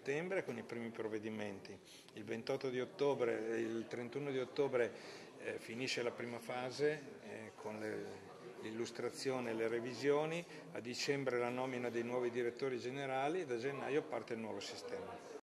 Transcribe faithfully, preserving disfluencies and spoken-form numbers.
settembre con i primi provvedimenti. Il ventotto di ottobre, il trentuno di ottobre eh, finisce la prima fase eh, con l'illustrazione e le revisioni, a dicembre la nomina dei nuovi direttori generali e da gennaio parte il nuovo sistema.